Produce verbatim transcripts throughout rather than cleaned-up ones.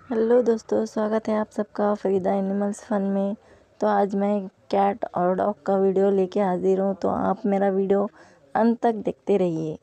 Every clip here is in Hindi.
हेलो दोस्तों, स्वागत है आप सबका फरीदा एनिमल्स फन में। तो आज मैं कैट और डॉग का वीडियो लेके हाजिर हूँ, तो आप मेरा वीडियो अंत तक देखते रहिए।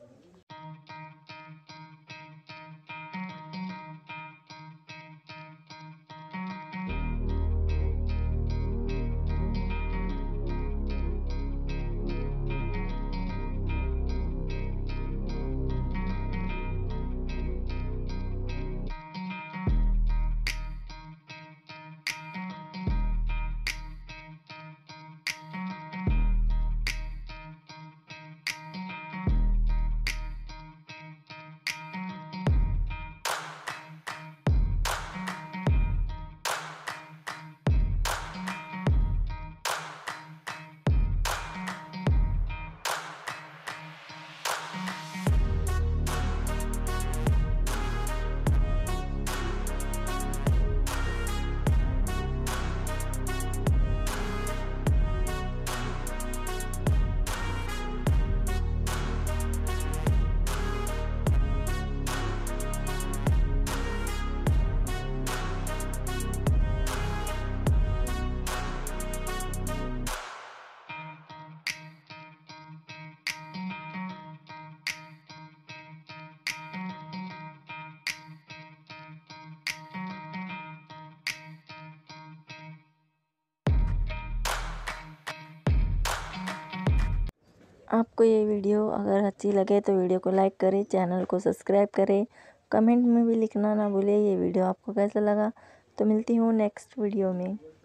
आपको ये वीडियो अगर अच्छी लगे तो वीडियो को लाइक करें, चैनल को सब्सक्राइब करें, कमेंट में भी लिखना ना भूलें ये वीडियो आपको कैसा लगा। तो मिलती हूँ नेक्स्ट वीडियो में।